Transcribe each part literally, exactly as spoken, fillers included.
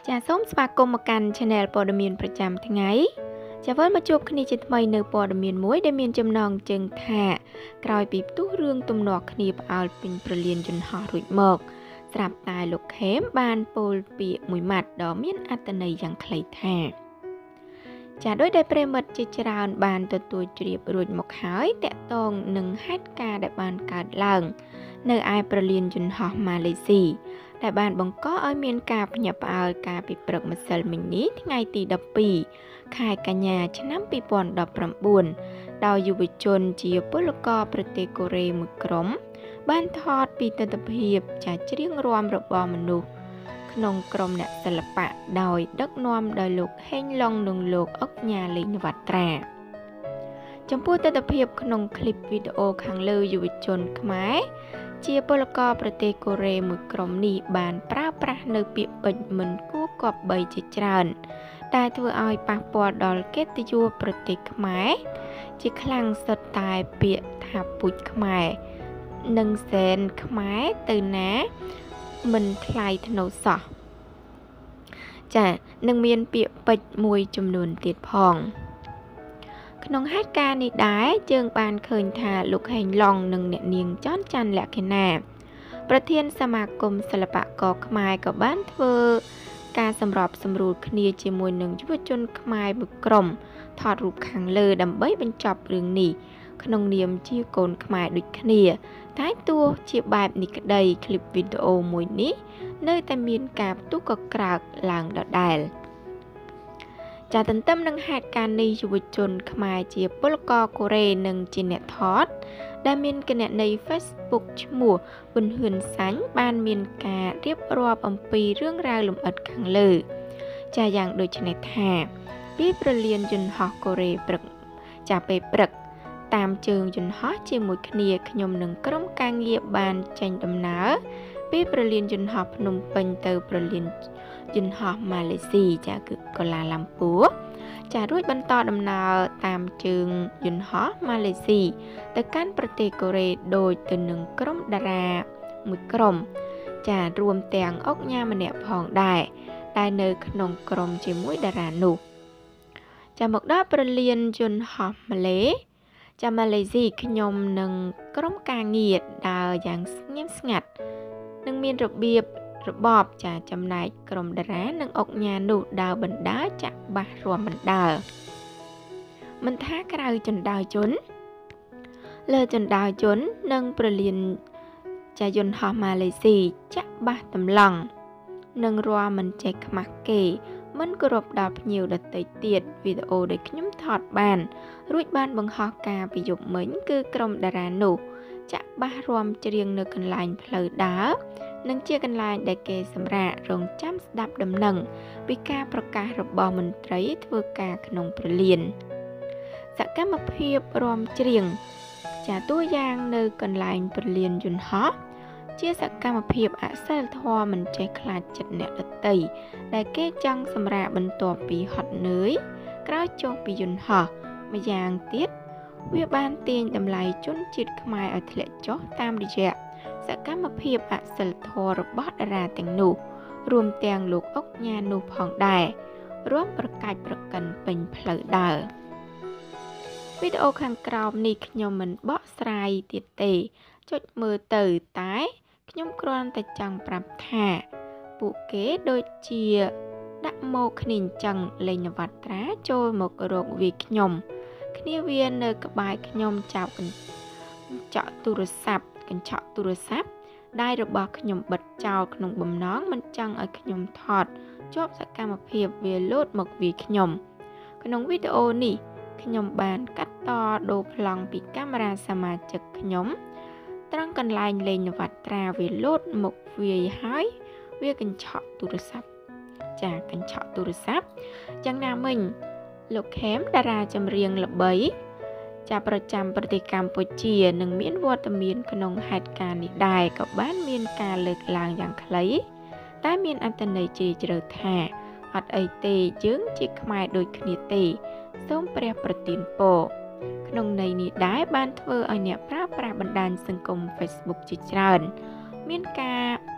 ចាសូមស្វាគមន៍មកកាន់ Channel ព័ត៌មានប្រចាំថ្ងៃចាវិលមកជួបគ្នាជាថ្មីនៅព័ត៌មានមួយដែលមានចំណងជើងថាក្រោយពីផ្ទុះរឿងទំនាស់គ្នាផ្អើលពេញប្រលានយន្តហោះរួចមកស្រាប់តែលោកខេមបានពោលពាក្យមួយម៉ាត់ដ៏មានអត្ថន័យយ៉ាងខ្លីថាចាដោយដែលប្រិមិត្តជាច្រើនបានទទួលជ្រាបរួចមកហើយតកតងនឹងហេតុការណ៍ដែលបានកើតឡើងនៅឯប្រលានយន្តហោះម៉ាឡេស៊ីដែលបានបង្កឲ្យមានការភ្ញាក់ផ្អើលការពីព្រឹកម្សិលមិញនេះថ្ងៃទីដប់ពីរខែកញ្ញាឆ្នាំពីរពាន់ដប់ប្រាំបួនដោយយុវជនជាពលករប្រទេសកូរ៉េមួយក្រុមបានថតពីទស្សនភាពចាច្រៀងរាំរបស់មនុស្សក្នុងក្រុមអ្នកសិល្បៈដោយដឹកនាំដោយលោកហេងឡុងនិងលោកអុកញ៉ាលេងវត្ត្រាចំពោះទស្សនភាពក្នុងคลิปវីដេអូខាងលើយុវជនខ្មែរជាពលករប្រទេសកូរ៉េមួយក្រុមនេះបានប្រើប្រាស់នៅពាក្យពេចន៍មិនគួរគប្បីជាច្រើនដែលធ្វើឲ្យប៉ះពាល់ដល់កិត្តិយសប្រទេសខ្មែរជាខ្លាំងសុទ្ធតែពាក្យថាពូជខ្មែរនិងសែនខ្មែរទៅណាមិនថ្លៃថ្នូរសោះចានឹងមានពាក្យពេចន៍មួយចំនួនទៀតផងក្នុងហេតុការណ៍នេះដែរយើងបានឃើញថាលោកហេងឡុងនិងអ្នកនាងចន់ច័ន្ទលក្ខិណាប្រធានសមាគមសិល្បករខ្មែរក៏បានធ្វើការសម្របសម្រួលគ្នាជាមួយនឹងយុវជនខ្មែរមួយក្រុមថតរូបខាងលើដើម្បីបញ្ចប់រឿងនេះក្នុងនាមជាកូនខ្មែរដូចគ្នាតែទោះជាបែបនេះក្តីคลิปវីដេអូមួយនេះនៅតែមានការផ្ទុះកក្រើកឡើងដដែលចាទន្ទឹមនឹងហេតុការណ៍នេះយុវជនខ្មែរជាពលករកូរ៉េនិងជាអ្នកថតដែលមានគណនី Facebook ឈ្មោះប៊ុនហ៊ឿនសាញ់បានមានការរៀបរាប់អំពីរឿងរ៉ាវលម្អិតខាងលើចាយ៉ាងដូចនេះថាពីប្រលានយន្តហោះកូរ៉េព្រឹកចាពេលព្រឹកតាមជើងយន្តហោះជាមួយគ្នាខ្ញុំនិងក្រុមការងារបានចេញដំណើរពីប្រលានយន្តហោះភ្នំពេញទៅប្រលានយន្តហោះម៉ាឡេស៊ីចាគឺកូឡាឡាំពួរចារួចបន្តដំណើរតាមជើងយន្តហោះម៉ាឡេស៊ីទៅកាន់ប្រទេសកូរ៉េដោយទៅនឹងក្រុមតារាមួយក្រុមចារួមទាំងអុកញ៉ាម្នាក់ផងដែរដែលនៅក្នុងក្រុមជាមួយតារានោះចាមកដល់ប្រលានយន្តហោះម៉ាឡេចាម៉ាឡេស៊ីខ្ញុំនិងក្រុមការងារដើរយ៉ាងស្ងៀមស្ងាត់និងមានរបៀបរបបចាចំណែកក្រុមតារានិងអុកញ៉ានោះដើរបណ្ដើរចាក់បាសរាំបណ្ដើរមិនថាក្រៅចណ្ដើរជនលើចណ្ដើរជននិងប្រលានចាយន្តហោះម៉ាឡេស៊ីចាក់បាសតម្លង់និងរាំមិនចេះខ្មាស់គេមិនគោរពដល់ភ្ញៀវដទៃទៀតវីដេអូដែលខ្ញុំថតបានរួចបានបង្ហោះការពីយប់មិញគឺក្រុមតារានោះចាក់បាសរាំច្រៀងនៅកន្លែងផ្លូវដើរនិងជាកន្លែងដែលគេសម្រាករងចាំស្ដាប់ដំណឹងពីការប្រកាសរបស់មន្ត្រីធ្វើការក្នុងប្រលានសកម្មភាពរាំច្រៀងចាតួយ៉ាងនៅកន្លែងប្រលានយន្តហោះជាសកម្មភាពអសិលធម៌មិនចេះខ្លាចចិត្តអ្នកដទៃដែលគេចង់សម្រាកបន្ទាប់ពីហត់នឿយក្រោយចុះពីយន្តហោះម្យ៉ាងទៀតវាបានទាញតម្លៃជនជាតិខ្មែរឲ្យធ្លាក់ចុះតាមរយៈសកម្មភាពអសិលធម៌របស់តារាទាំងនោះរួមទាំងលោកអុកញ៉ានោះផងដែររួមប្រកាច់ប្រកិនពេញផ្លូវដើរវីដេអូខាងក្រោមនេះខ្ញុំមិនបកស្រាយទៀតទេចុចមើលទៅតែខ្ញុំគ្រាន់តែចង់ប្រាប់ថាពួកគេដូចជាដាក់មកគ្នាអញ្ចឹងលេងនវត្រាចូលមករកវាខ្ញុំគ្នាវានៅក្បែរខ្ញុំចាប់កញ្ចក់ទូរស័ព្ទកញ្ចក់ទូរស័ព្ទដៃរបស់ខ្ញុំបិទចោលក្នុងបំណងមិនចង់ឲ្យខ្ញុំថតជាប់សកម្មភាពវាលោតមកវាខ្ញុំក្នុងវីដេអូនេះខ្ញុំបានកាត់តដូរប្លង់ពីកាមេរ៉ាសមាជិកខ្ញុំត្រង់កន្លែងលេងនវត្រាវាលោតមកវាយហើយវាកញ្ឆក់ទូរស័ព្ទចាកញ្ឆក់ទូរស័ព្ទយ៉ាងណាមិញលោកខេមតារាចម្រៀងល្បីចាប្រចាំប្រទេសកម្ពុជានិងមានវត្តមានក្នុងហេតុការណ៍នេះដែរក៏បានមានការលើកឡើងយ៉ាងខ្លីតែមានអត្ថន័យជ្រាលជ្រៅថាអត់អីទេយើងជាខ្មែរដូចគ្នាទេសូមព្រះប្រទានពរក្នុងន័យនេះដែរបានធ្វើឲ្យអ្នកប្រើប្រាស់បណ្ដាញសង្គម Facebook ជាច្រើនមានការ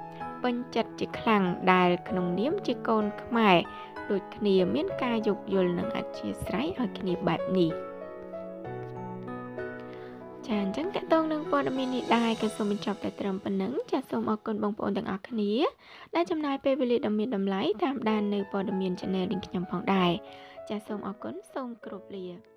ពេញចិត្តជាខ្លាំងដែលក្នុងនាមជាកូនខ្មែរដូចគ្នាមានការយោគយល់និងអធ្យាស្រ័យឲ្យគ្នាបែបនេះចាអញ្ចឹងតកតងនឹងព័ត៌មាននេះដែរក៏សូមបញ្ចប់តែត្រឹមប៉ុណ្ណឹងចាសូមអរគុណបងប្អូនទាំងអស់គ្នាដែលចំណាយពេលវេលាដ៏មានតម្លៃតាមដាននៅព័ត៌មាន Channel នេះខ្ញុំផងដែរចាសូមអរគុណសូមគោរពលា